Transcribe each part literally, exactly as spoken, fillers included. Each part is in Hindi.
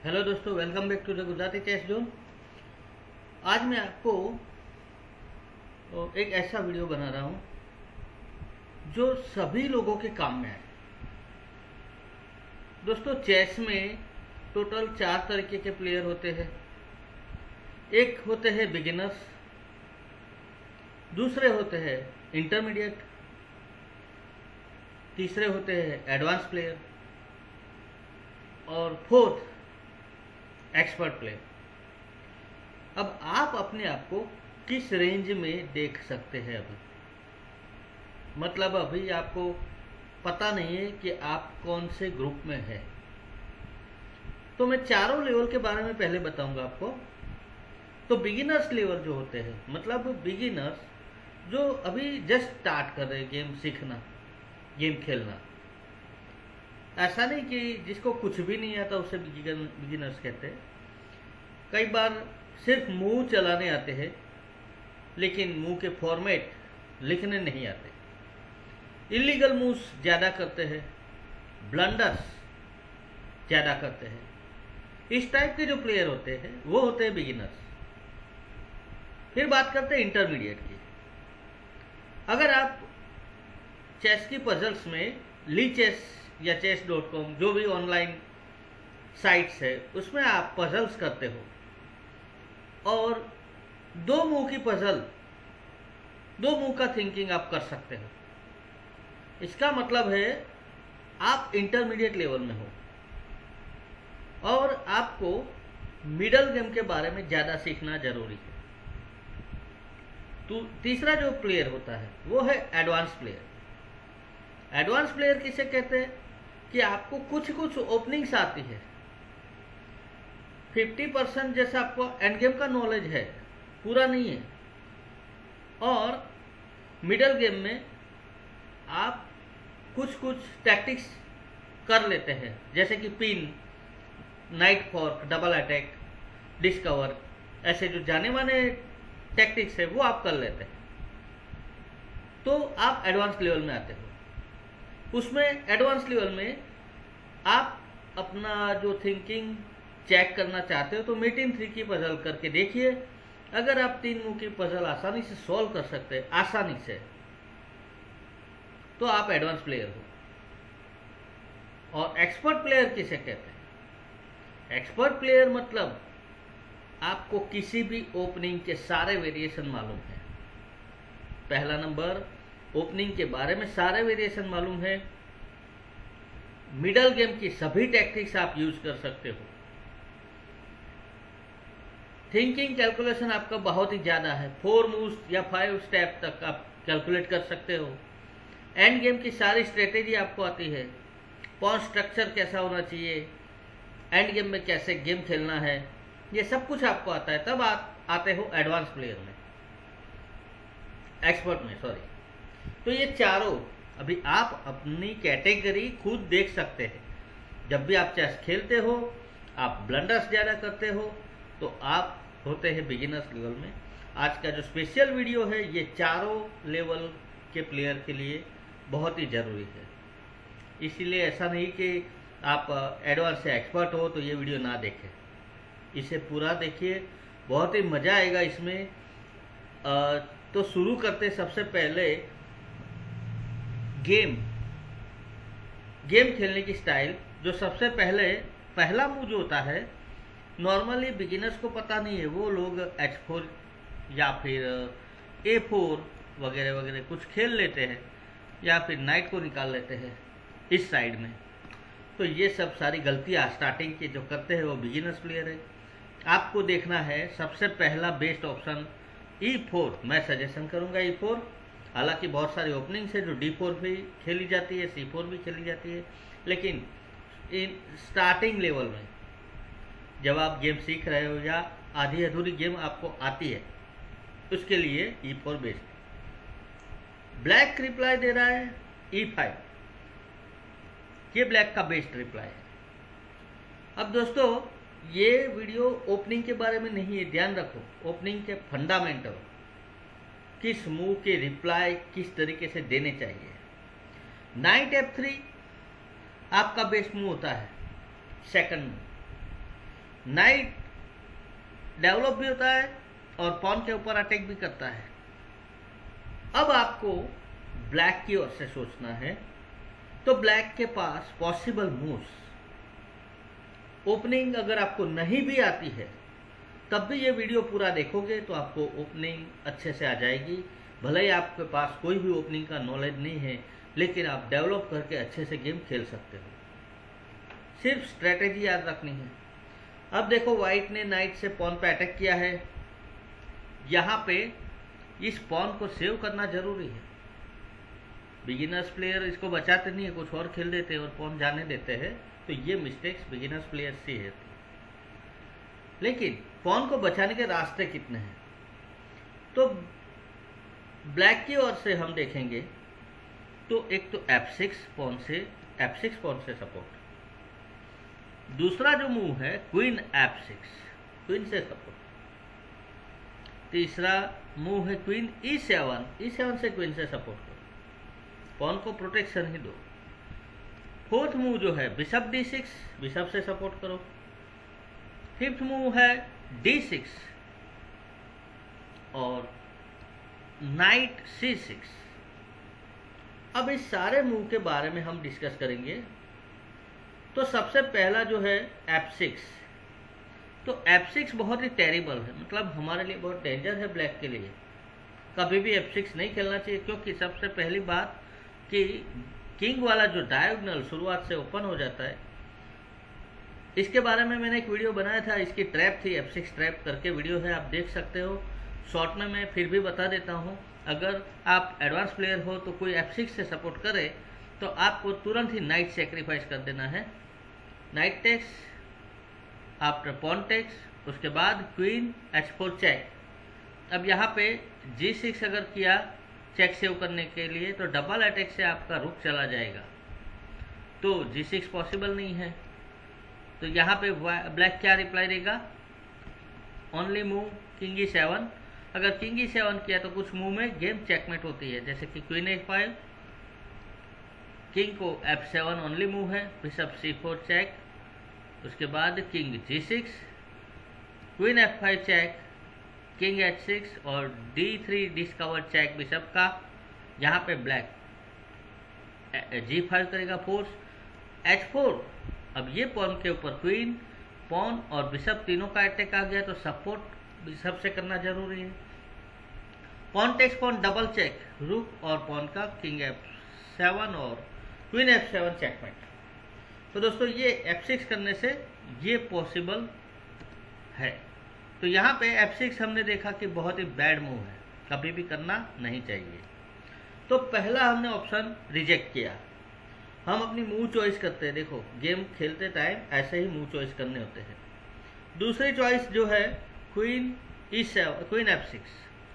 हेलो दोस्तों, welcome back to the Gujarati chess zone. आज मैं आपको एक ऐसा वीडियो बना रहा हूं जो सभी लोगों के काम में आए। दोस्तों, चेस में टोटल चार तरीके के प्लेयर होते हैं। एक होते हैं बिगिनर्स, दूसरे होते हैं इंटरमीडिएट, तीसरे होते हैं एडवांस प्लेयर और फोर्थ एक्सपर्ट प्लेयर। अब आप अपने आप को किस रेंज में देख सकते हैं? अभी मतलब अभी आपको पता नहीं है कि आप कौन से ग्रुप में है। तो मैं चारों लेवल के बारे में पहले बताऊंगा आपको। तो बिगिनर्स लेवल जो होते हैं, मतलब बिगिनर्स जो अभी जस्ट स्टार्ट कर रहे हैं गेम सीखना, गेम खेलना। ऐसा नहीं कि जिसको कुछ भी नहीं आता उसे बिगिनर्स कहते हैं। कई बार सिर्फ मूव चलाने आते हैं लेकिन मूव के फॉर्मेट लिखने नहीं आते। इलीगल मूव्स ज़्यादा करते हैं, ब्लंडर्स ज़्यादा करते हैं। इस टाइप के जो प्लेयर होते हैं वो होते हैं बिगिनर्स। फिर बात करते हैं इंटरमीडिएट की। अगर आप चेस की पजल्स में ली चेस या चेस डॉट कॉम जो भी ऑनलाइन साइट्स है उसमें आप पजल्स करते हो और दो मुंह की पजल, दो मुंह का थिंकिंग आप कर सकते हो, इसका मतलब है आप इंटरमीडिएट लेवल में हो और आपको मिडल गेम के बारे में ज़्यादा सीखना जरूरी है। तो तीसरा जो प्लेयर होता है वो है एडवांस प्लेयर। एडवांस प्लेयर किसे कहते हैं कि आपको कुछ कुछ ओपनिंग्स आती है। फिफ्टी परसेंट जैसा आपको एंड गेम का नॉलेज है, पूरा नहीं है। और मिडल गेम में आप कुछ कुछ टैक्टिक्स कर लेते हैं, जैसे कि pin, knight fork, double attack, discover, ऐसे जो जाने माने टैक्टिक्स है वो आप कर लेते हैं। तो आप एडवांस लेवल में आते हो। उसमें एडवांस लेवल में आप अपना जो थिंकिंग चेक करना चाहते हो तो मीटिंग थ्री की पजल करके देखिए। अगर आप तीन मुंह की पजल आसानी से सॉल्व कर सकते हैं, आसानी से, तो आप एडवांस प्लेयर हो। और एक्सपर्ट प्लेयर किसे कहते हैं? एक्सपर्ट प्लेयर मतलब आपको किसी भी ओपनिंग के सारे वेरिएशन मालूम है। पहला नंबर, ओपनिंग के बारे में सारे वेरिएशन मालूम है। मिडल गेम की सभी टैक्टिक्स आप यूज कर सकते हो। थिंकिंग कैलकुलेशन आपका बहुत ही ज्यादा है। फोर मूव्स या फाइव स्टेप तक आप कैलकुलेट कर सकते हो। एंड गेम की सारी स्ट्रेटेजी आपको आती है। पॉन स्ट्रक्चर कैसा होना चाहिए, एंड गेम में कैसे गेम खेलना है, ये सब कुछ आपको आता है। तब आप आते हो एडवांस प्लेयर में, एक्सपर्ट में, सॉरी। तो ये चारों अभी आप अपनी कैटेगरी खुद देख सकते हैं। जब भी आप चेस खेलते हो, आप ब्लंडर्स ज़्यादा करते हो, तो आप होते हैं बिगिनर्स लेवल में। आज का जो स्पेशल वीडियो है ये चारों लेवल के प्लेयर के लिए बहुत ही ज़रूरी है। इसीलिए ऐसा नहीं कि आप एडवांस से एक्सपर्ट हो तो ये वीडियो ना देखें, इसे पूरा देखिए, बहुत ही मज़ा आएगा इसमें। आ, तो शुरू करते सबसे पहले गेम गेम खेलने की स्टाइल। जो सबसे पहले पहला मूव जो होता है, नॉर्मली बिगिनर्स को पता नहीं है, वो लोग एच फोर या फिर ए फोर वगैरह वगैरह कुछ खेल लेते हैं या फिर नाइट को निकाल लेते हैं इस साइड में। तो ये सब सारी गलतियाँ स्टार्टिंग के जो करते हैं वो बिगिनर्स प्लेयर है। आपको देखना है सबसे पहला बेस्ट ऑप्शन ई फोर। मैं सजेशन करूँगा ई फोर। हालांकि बहुत सारी ओपनिंग्स है जो डी फोर भी खेली जाती है, सी फोर भी खेली जाती है, लेकिन इन स्टार्टिंग लेवल में जब आप गेम सीख रहे हो या आधी अधूरी गेम आपको आती है, उसके लिए ई फोर बेस्ट है। ब्लैक रिप्लाई दे रहा है ई फाइव, ये ब्लैक का बेस्ट रिप्लाई है। अब दोस्तों, ये वीडियो ओपनिंग के बारे में नहीं है, ध्यान रखो। ओपनिंग के फंडामेंटल, किस मूव के रिप्लाई किस तरीके से देने चाहिए। नाइट एफ थ्री आपका बेस्ट मूव होता है सेकंड मूव। नाइट डेवलप भी होता है और पॉन के ऊपर अटैक भी करता है। अब आपको ब्लैक की ओर से सोचना है, तो ब्लैक के पास पॉसिबल मूव्स, ओपनिंग अगर आपको नहीं भी आती है तब भी ये वीडियो पूरा देखोगे तो आपको ओपनिंग अच्छे से आ जाएगी। भले ही आपके पास कोई भी ओपनिंग का नॉलेज नहीं है, लेकिन आप डेवलप करके अच्छे से गेम खेल सकते हो। सिर्फ स्ट्रेटेजी याद रखनी है। अब देखो, वाइट ने नाइट से पॉन पे अटैक किया है। यहाँ पे इस पॉन को सेव करना जरूरी है। बिगिनर्स प्लेयर इसको बचाते नहीं है, कुछ और खेल देते हैं और पॉन जाने देते हैं, तो ये मिस्टेक्स बिगिनर्स प्लेयर से है। लेकिन पॉन को बचाने के रास्ते कितने हैं, तो ब्लैक की ओर से हम देखेंगे तो एक तो एफ सिक्स पॉन से एफ सिक्स पॉन से सपोर्ट, दूसरा जो मूव है क्वीन एफ सिक्स, क्वीन से सपोर्ट, तीसरा मूव है queen E seven, E seven से क्वीन से सपोर्ट करो, पॉन को प्रोटेक्शन ही दो। फोर्थ मूव जो है बिशप डी सिक्स, बिशप से सपोर्ट करो। फिफ्थ मूव है डी सिक्स और नाइट सी सिक्स। अब इस सारे मूव के बारे में हम डिस्कस करेंगे। तो सबसे पहला जो है एफ सिक्स, तो एफ सिक्स बहुत ही टेरिबल है, मतलब हमारे लिए बहुत डेंजर है ब्लैक के लिए। कभी भी एफ सिक्स नहीं खेलना चाहिए, क्योंकि सबसे पहली बात कि किंग वाला जो डायगोनल शुरुआत से ओपन हो जाता है, इसके बारे में मैंने एक वीडियो बनाया था, इसकी ट्रैप थी, एफ सिक्स ट्रैप करके वीडियो है, आप देख सकते हो। शॉर्ट में मैं फिर भी बता देता हूँ, अगर आप एडवांस प्लेयर हो तो कोई एफ सिक्स से सपोर्ट करे तो आपको तुरंत ही नाइट सेक्रीफाइस कर देना है। Knight takes, after pawn takes, उसके बाद क्वीन एच फोर चेक। अब यहाँ पे जी सिक्स अगर किया चेक सेव करने के लिए, तो डबल अटैक से आपका रुक चला जाएगा, तो जी सिक्स पॉसिबल नहीं है। तो यहाँ पे ब्लैक क्या रिप्लाई देगा, only move king E seven. अगर किंग ई सेवन किया तो कुछ मूव में गेम चेकमेट होती है, जैसे कि क्वीन ए फाइव, किंग को एफ सेवन ओनली मूव है, बिशप सी फोर चेक, उसके बाद king G six, queen F five check, king H six और D three discover check bishop का। यहाँ पे ब्लैक जी फाइव करेगा फोर्स, एच फोर। अब ये पॉन के ऊपर क्वीन, पॉन और बिशप तीनों का अटैक आ गया, तो सपोर्ट बिशप से करना जरूरी है। Pawn takes pawn double check, rook और पॉन का किंग एफ सेवन और क्वीन एफ सेवन चेकमेट। तो दोस्तों ये एफ सिक्स करने से ये पॉसिबल है। तो यहाँ पे एफ सिक्स हमने देखा कि बहुत ही बैड मूव है, कभी भी करना नहीं चाहिए। तो पहला हमने ऑप्शन रिजेक्ट किया। हम अपनी मूव चॉइस करते हैं, देखो गेम खेलते टाइम ऐसे ही मूव चॉइस करने होते हैं। दूसरी चॉइस जो है queen E seven, queen F six.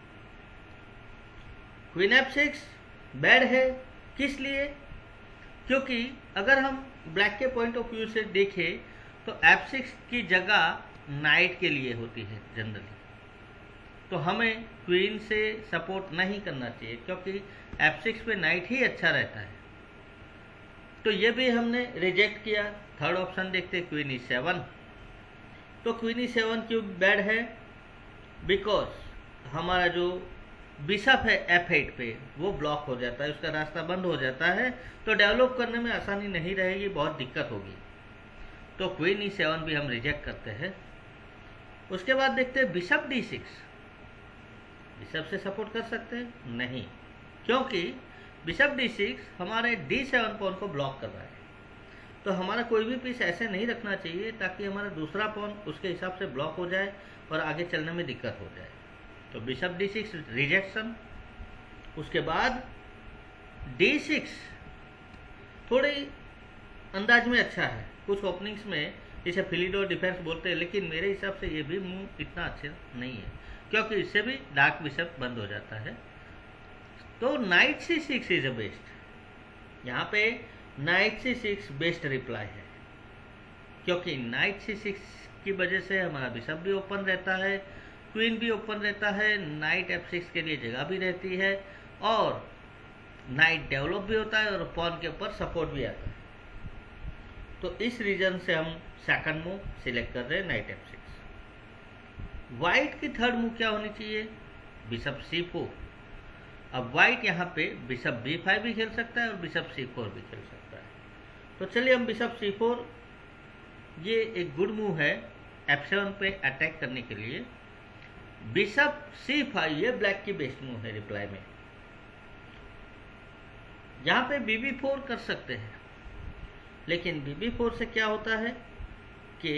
Queen F six bad है, किस लिए? क्योंकि अगर हम ब्लैक के पॉइंट ऑफ व्यू से देखें तो एफ सिक्स की जगह नाइट के लिए होती है जनरली, तो हमें क्वीन से सपोर्ट नहीं करना चाहिए, क्योंकि एफ सिक्स पे नाइट ही अच्छा रहता है। तो ये भी हमने रिजेक्ट किया। थर्ड ऑप्शन देखते क्वीन ई सेवन। तो क्वीन ई सेवन क्यों बैड है? बिकॉज हमारा जो बिशप है एफ एट पे वो ब्लॉक हो जाता है, उसका रास्ता बंद हो जाता है, तो डेवलप करने में आसानी नहीं रहेगी, बहुत दिक्कत होगी। तो क्वीन ई सेवन भी हम रिजेक्ट करते हैं। उसके बाद देखते हैं बिशप डी सिक्स। बिशप से सपोर्ट कर सकते हैं? नहीं, क्योंकि बिशप डी सिक्स हमारे डी सेवन पॉन को ब्लॉक कर रहा है। तो हमारा कोई भी पीस ऐसे नहीं रखना चाहिए ताकि हमारा दूसरा पॉन उसके हिसाब से ब्लॉक हो जाए और आगे चलने में दिक्कत हो जाए। तो बिशप डी सिक्स रिजेक्शन। उसके बाद डी सिक्स थोड़ी अंदाज में अच्छा है, कुछ ओपनिंग्स में इसे फिलिडो डिफेंस बोलते हैं, लेकिन मेरे हिसाब से ये भी मूव इतना अच्छा नहीं है, क्योंकि इससे भी डार्क बिशप बंद हो जाता है। तो knight C six is a best. यहाँ पे knight C six best reply है, क्योंकि नाइट सी सिक्स की वजह से हमारा बिशप भी ओपन रहता है, क्वीन भी ओपन रहता है, नाइट एफ सिक्स के लिए जगह भी रहती है और नाइट डेवलप भी होता है और पॉन के ऊपर सपोर्ट भी आता है। तो इस रीजन से हम सेकंड मूव सिलेक्ट कर रहे हैं नाइट एफ सिक्स। वाइट की थर्ड मूव क्या होनी चाहिए, बिशप सी फोर। अब वाइट यहाँ पे बिशप बी फाइव भी खेल सकता है और बिशप सी फोर भी खेल सकता है। तो चलिए हम बिशप सी फोर, ये एक गुड मूव है एफ सेवन पे अटैक करने के लिए। बिशप सी फाइव ये ब्लैक की बेस्ट मूव है रिप्लाई में। यहाँ पे बी बी फोर कर सकते हैं, लेकिन बी बी फोर से क्या होता है कि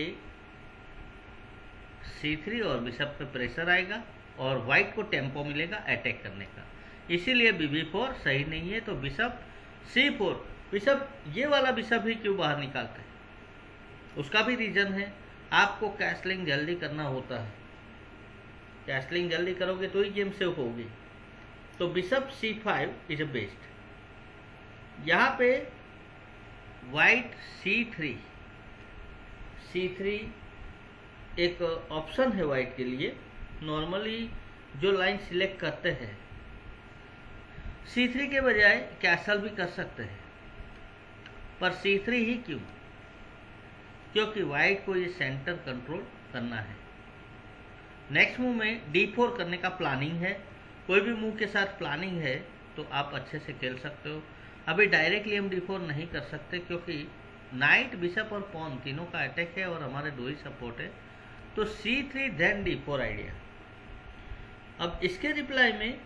सी थ्री और बिशप पे प्रेशर आएगा और वाइट को टेम्पो मिलेगा अटैक करने का, इसीलिए बी बी फोर सही नहीं है। तो बिशप सी फोर, बिशप ये वाला बिशप ही क्यों बाहर निकालते हैं, उसका भी रीजन है। आपको कैसलिंग जल्दी करना होता है, कैसलिंग जल्दी करोगे तो ही गेम सेव होगी। तो bishop C five is a best. यहाँ पे white C three, C three एक ऑप्शन है वाइट के लिए। नॉर्मली जो लाइन सिलेक्ट करते हैं सी थ्री के बजाय कैसल भी कर सकते हैं, पर सी थ्री ही क्यों, क्योंकि वाइट को ये सेंटर कंट्रोल करना है। नेक्स्ट मूव में डी फोर करने का प्लानिंग है। कोई भी मूव के साथ प्लानिंग है तो आप अच्छे से खेल सकते हो। अभी डायरेक्टली हम डी फोर नहीं कर सकते क्योंकि नाइट, बिशप और पॉन तीनों का अटैक है और हमारे दो ही सपोर्ट है। तो C three then D four idea. अब इसके रिप्लाई में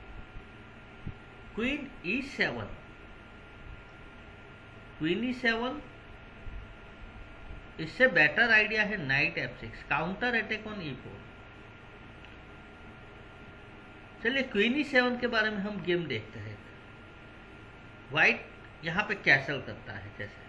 queen E seven, queen E seven, इससे बेटर आइडिया है knight F six, counter attack on E four. चलिए क्वीन ई सेवन के बारे में हम गेम देखते हैं। वाइट यहाँ पे कैसल करता है, जैसे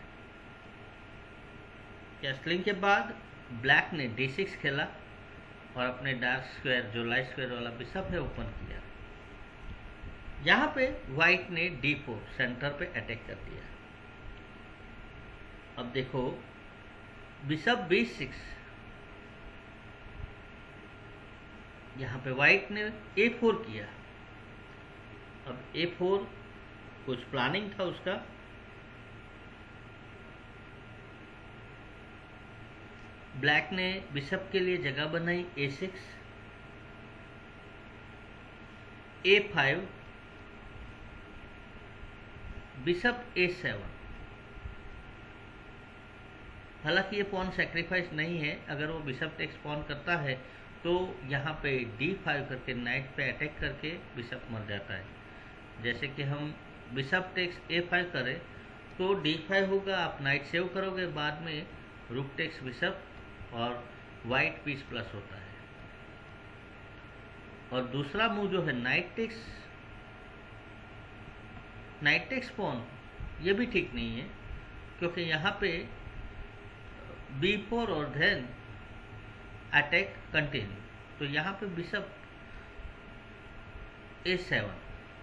कैसलिंग के बाद ब्लैक ने डी सिक्स खेला और अपने डार्क स्क्वायर, जो लाइट स्क्वायर वाला बिशप है, ओपन किया। यहाँ पे वाइट ने डी फोर सेंटर पे अटैक कर दिया। अब देखो बिशप बी सिक्स, यहाँ पे वाइट ने ए फोर किया। अब ए फोर कुछ प्लानिंग था उसका। ब्लैक ने बिशप के लिए जगह बनाई A six, A five, bishop A seven. हालांकि ये पॉन सेक्रीफाइस नहीं है, अगर वो बिशप टेक्स पॉन करता है तो यहाँ पे डी फाइव करके नाइट पे अटैक करके बिशप मर जाता है। जैसे कि हम बिशप टेक्स ए फाइव करें तो डी फाइव होगा, आप नाइट सेव करोगे, बाद में रुक टेक्स बिशप और वाइट पीस प्लस होता है। और दूसरा मूव जो है knight takes, knight takes pawn, ये भी ठीक नहीं है क्योंकि यहाँ पे बी फोर और देन अटैक कंटिन्यू। तो यहाँ पे बिशप ए सेवन,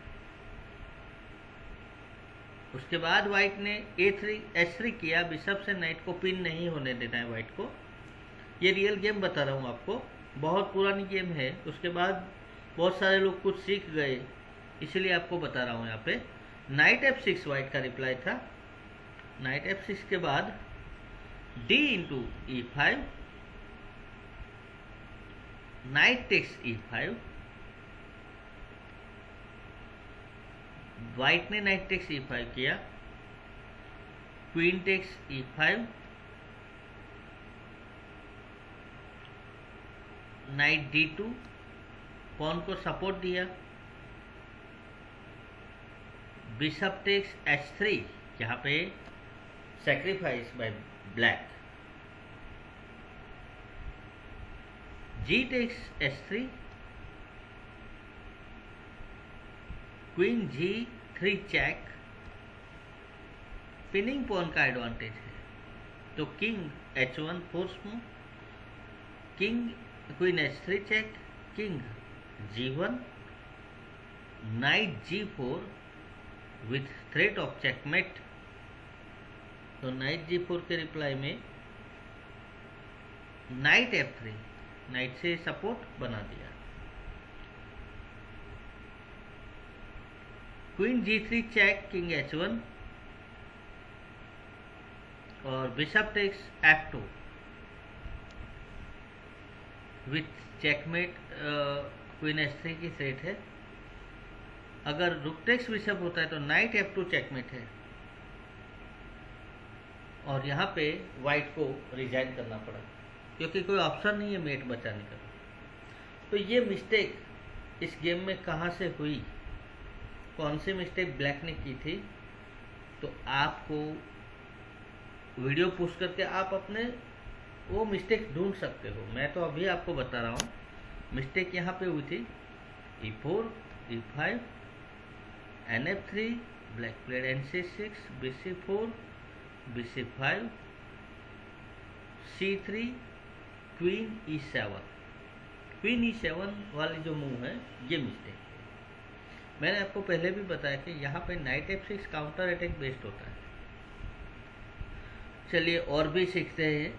उसके बाद वाइट ने ए थ्री एच थ्री किया। बिशप से नाइट को पिन नहीं होने देना है वाइट को। ये रियल गेम बता रहा हूँ आपको, बहुत पुरानी गेम है। उसके बाद बहुत सारे लोग कुछ सीख गए, इसीलिए आपको बता रहा हूँ। यहाँ पे नाइट एफ सिक्स वाइट का रिप्लाई था। नाइट एफ सिक्स के बाद D into E five, knight takes E five, white ने नाइट टेक्स ई फाइव किया, queen takes E five, knight D two, pawn को सपोर्ट दिया, बिशप टेक्स एच थ्री, यहाँ पे sacrifice by black, G takes H three, queen G three check, pinning pawn का एडवांटेज है तो king H one force move, king queen H three check, king G one, knight G four with threat of checkmate. तो नाइट जी फोर के रिप्लाई में नाइट एफ थ्री, नाइट से सपोर्ट बना दिया, queen G three check, king H one और bishop takes F two, with checkmate queen H three की थ्रेट है। अगर रुक टेक्स बिशप होता है तो नाइट एफ टू चेकमेट है, और यहाँ पे वाइट को रिजाइन करना पड़ा क्योंकि कोई ऑप्शन नहीं है मेट बचाने का। तो ये मिस्टेक इस गेम में कहाँ से हुई, कौन सी मिस्टेक ब्लैक ने की थी, तो आपको वीडियो पुश करके आप अपने वो मिस्टेक ढूंढ सकते हो। मैं तो अभी आपको बता रहा हूँ मिस्टेक यहाँ पे हुई थी। E four, E five, N F three, black played N C six, B C four, B C five, C three, queen E seven. Queen E seven वाली जो मूव है ये मिस्टेक है। मैंने आपको पहले भी बताया कि यहाँ पे knight F six counter attack based होता है। चलिए और भी सीखते हैं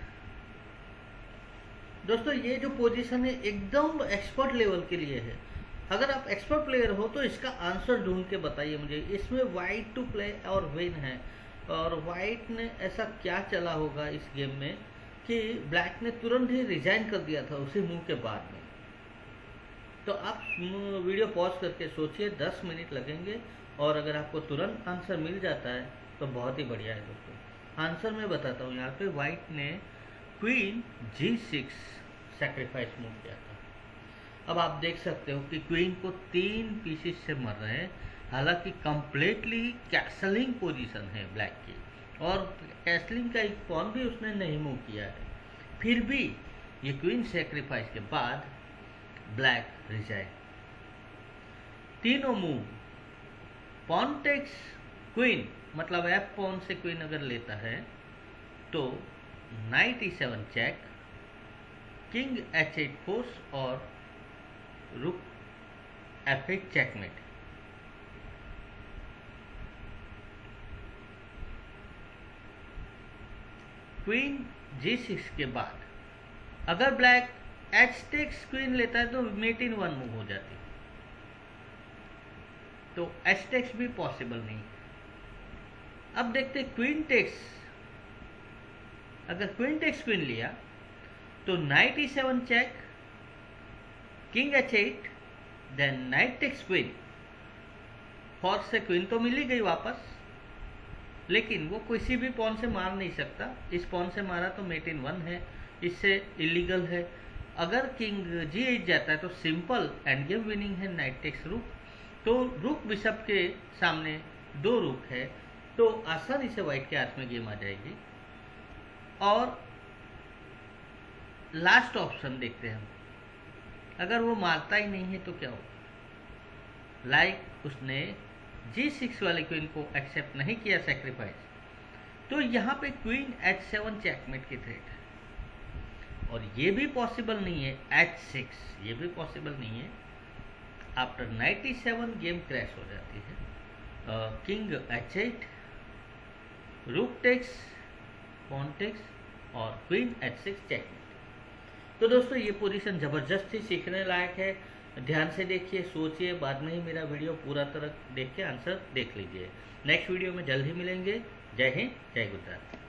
दोस्तों। ये जो पोजीशन है एकदम एक्सपर्ट लेवल के लिए है। अगर आप एक्सपर्ट प्लेयर हो तो इसका आंसर ढूंढ के बताइए मुझे। इसमें वाइट टू प्ले और विन है, और वाइट ने ऐसा क्या चला होगा इस गेम में कि ब्लैक ने तुरंत ही रिजाइन कर दिया था उसी मूव के बाद में। तो आप वीडियो पॉज करके सोचिए, दस मिनट लगेंगे, और अगर आपको तुरंत आंसर मिल जाता है तो बहुत ही बढ़िया है दोस्तों। आंसर मैं बताता हूँ। यहाँ पे वाइट ने queen G six sacrifice move किया था। अब आप देख सकते हो कि क्वीन को तीन पीसेस से मर रहे हैं, हालांकि कंप्लीटली कैसलिंग पोजीशन है ब्लैक की, और कैसलिंग का एक पॉन भी उसने नहीं मूव किया है। फिर भी ये क्वीन सैक्रिफाइस के बाद ब्लैक रिजाइन। तीनों मूव पॉन टेक्स क्वीन, मतलब एफ पॉन से क्वीन अगर लेता है तो knight E seven check, king H eight force, और rook F eight checkmate. Queen G six के बाद अगर ब्लैक एच टेक्स क्वीन लेता है तो मेट इन वन मूव हो जाती, तो एच टेक्स भी पॉसिबल नहीं। अब देखते क्वीन टेक्स। अगर क्वीन टेक्स क्वीन लिया तो knight E seven check, king H eight, then knight takes queen. Force से क्वीन तो मिल ही गई वापस, लेकिन वो किसी भी पॉन से मार नहीं सकता। इस पॉन से मारा तो मेट इन वन है, इससे इलीगल है। अगर किंग जी एट जाता है तो सिंपल एंड गेम विनिंग है नाइट टेक्स रुक। तो रुक बिशप के सामने दो रुक है, तो आसानी से व्हाइट के हाथ में गेम आ जाएगी। और लास्ट ऑप्शन देखते हैं हम, अगर वो मारता ही नहीं है तो क्या होगा। लाइक like उसने जी सिक्स वाले क्वीन को एक्सेप्ट नहीं किया सैक्रिफाइस, तो यहाँ पे क्वीन एच सेवन चेकमेट की थ्रेट है। और ये भी पॉसिबल नहीं है एच सिक्स, ये भी पॉसिबल नहीं है। After knight E seven game crash हो जाती है। King H eight, rook takes, pawn takes, और क्वीन एच सिक्स चेकमेट। तो दोस्तों ये पोजीशन जबरदस्त ही सीखने लायक है। ध्यान से देखिए, सोचिए, बाद में ही मेरा वीडियो पूरा तरह देख के आंसर देख लीजिए। नेक्स्ट वीडियो में जल्द ही मिलेंगे। जय हिंद, जय गुजरात।